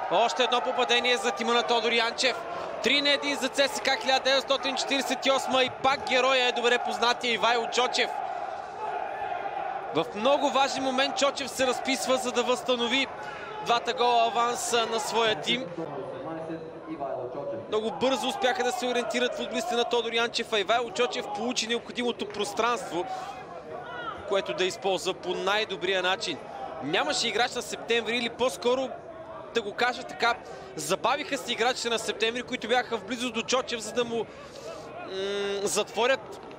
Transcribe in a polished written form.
Още едно попадение за тима на Тодор Янчев. 3-1 за ЦСКА 1948 и пак героя е добре познатия Ивайло Чочев. В много важен момент Чочев се разписва, за да възстанови двата гола аванс на своя тим. Много бързо успяха да се ориентират футболистите на Тодор Янчев, а Ивайло Чочев получи необходимото пространство, което да използва по най-добрия начин. Нямаше играч на Септември, или по-скоро да го кажа така, забавиха се играчите на Септември, които бяха в близост до Чочев, за да му затворят